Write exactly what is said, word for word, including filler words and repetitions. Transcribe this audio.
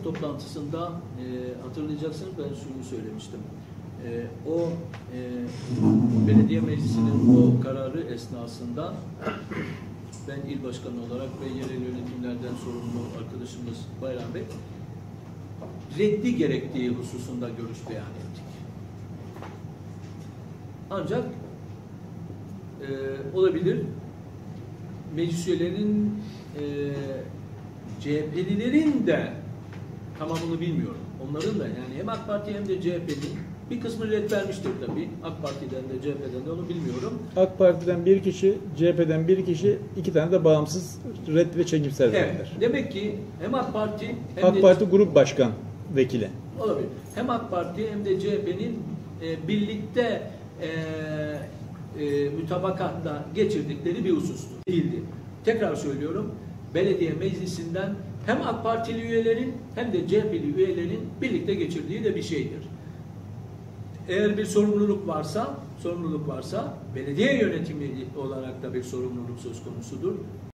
toplantısında e, hatırlayacaksınız, ben şunu söylemiştim. E, o e, belediye meclisinin o kararı esnasında ben il başkanı olarak ve yerel yönetimlerden sorumlu arkadaşımız Bayram Bey reddi gerektiği hususunda görüş beyan ettik. Ancak e, olabilir meclis üyelerinin e, C H P'lilerin de tamamını bilmiyorum. Onların da yani hem AK Parti hem de C H P'nin bir kısmı red vermiştir tabii. AK Parti'den de C H P'den de onu bilmiyorum. AK Parti'den bir kişi, C H P'den bir kişi, iki tane de bağımsız red ve çekimsel verdiler. Evet. Demek ki hem AK Parti hem AK de Parti Grup Başkan Vekili. olabilir. Hem AK Parti hem de C H P'nin e, birlikte e, e, mütabakatla geçirdikleri bir husustur. Değildi. Tekrar söylüyorum. Belediye meclisinden hem AK Partili üyelerin hem de C H P'li üyelerin birlikte geçirdiği de bir şeydir. Eğer bir sorumluluk varsa, sorumluluk varsa belediye yönetimi olarak da bir sorumluluk söz konusudur.